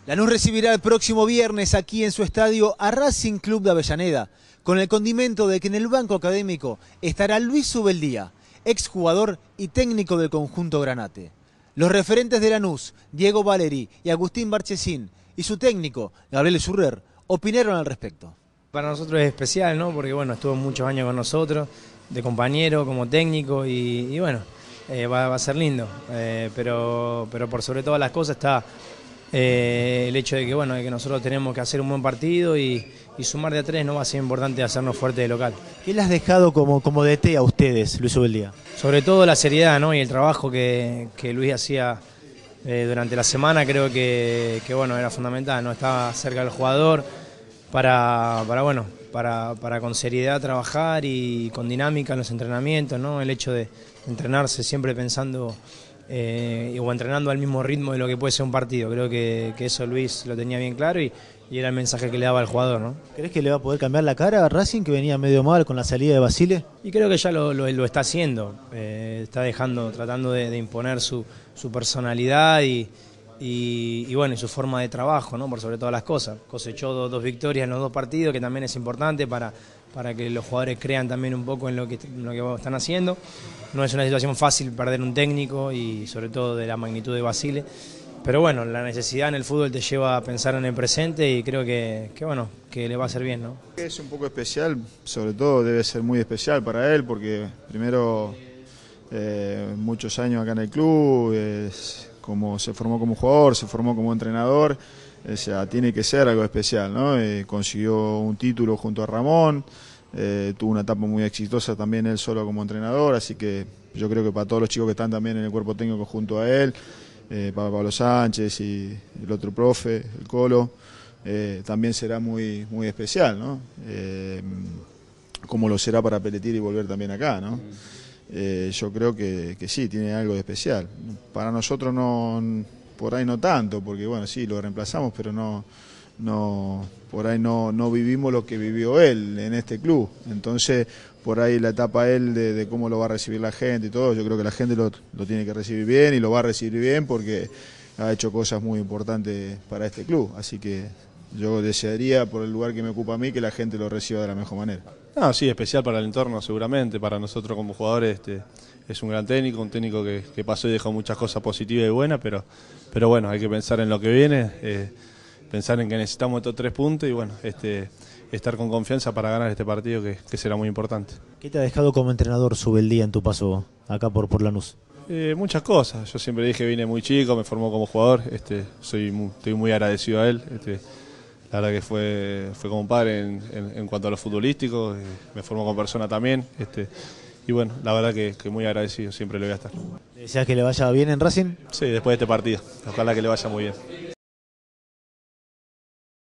Lanús recibirá el próximo viernes aquí en su estadio a Racing Club de Avellaneda, con el condimento de que en el banco académico estará Luis Zubeldía, exjugador y técnico del conjunto granate. Los referentes de Lanús, Diego Valeri y Agustín Marchesín, y su técnico, Gabriel Schurrer, opinaron al respecto. Para nosotros es especial, ¿no? Porque bueno, estuvo muchos años con nosotros, de compañero, como técnico, y bueno, va a ser lindo. Pero por sobre todas las cosas está el hecho de que, bueno, de que nosotros tenemos que hacer un buen partido y sumar de a 3 no va a ser importante hacernos fuerte de local. ¿Qué le has dejado como DT a ustedes, Luis Zubeldía? Sobre todo la seriedad, ¿no? Y el trabajo que Luis hacía durante la semana, creo que bueno, era fundamental, ¿no? Estaba cerca del jugador para con seriedad trabajar y con dinámica en los entrenamientos, ¿no? El hecho de entrenarse siempre pensando o entrenando al mismo ritmo de lo que puede ser un partido. Creo que eso Luis lo tenía bien claro y era el mensaje que le daba al jugador, ¿no? ¿Crees que le va a poder cambiar la cara a Racing, que venía medio mal con la salida de Basile? Y creo que ya lo está haciendo, está tratando de imponer su personalidad y bueno, y su forma de trabajo, ¿no? Por sobre todas las cosas. Cosechó dos victorias en los 2 partidos, que también es importante para que los jugadores crean también un poco en lo que están haciendo. No es una situación fácil perder un técnico y sobre todo de la magnitud de Basile. Pero bueno, la necesidad en el fútbol te lleva a pensar en el presente y creo que bueno, que le va a hacer bien, ¿no? Es un poco especial, sobre todo debe ser muy especial para él porque primero muchos años acá en el club, como se formó como jugador, se formó como entrenador, o sea, tiene que ser algo especial, ¿no? Consiguió un título junto a Ramón, tuvo una etapa muy exitosa también él solo como entrenador, así que yo creo que para todos los chicos que están también en el cuerpo técnico junto a él, para Pablo Sánchez y el otro profe, el Colo, también será muy especial, ¿no? Como lo será para Pelletier y volver también acá, ¿no? Yo creo que sí, tiene algo de especial. Para nosotros por ahí no tanto, porque bueno, sí, lo reemplazamos, pero por ahí no vivimos lo que vivió él en este club. Entonces, por ahí la etapa él de cómo lo va a recibir la gente y todo, yo creo que la gente lo tiene que recibir bien y lo va a recibir bien porque ha hecho cosas muy importantes para este club. Así que yo desearía, por el lugar que me ocupa a mí, que la gente lo reciba de la mejor manera. No, sí, especial para el entorno seguramente, para nosotros como jugadores es un gran técnico, un técnico que pasó y dejó muchas cosas positivas y buenas, pero bueno, hay que pensar en lo que viene, pensar en que necesitamos estos 3 puntos y bueno, estar con confianza para ganar este partido que será muy importante. ¿Qué te ha dejado como entrenador Zubeldía en tu paso acá por Lanús? Muchas cosas, yo siempre dije que vine muy chico, me formó como jugador, estoy muy agradecido a él. La verdad que fue como un padre en cuanto a lo futbolístico, me formó como persona también, y bueno, la verdad que muy agradecido, siempre le voy a estar. ¿Deseas que le vaya bien en Racing? Sí, después de este partido, ojalá que le vaya muy bien.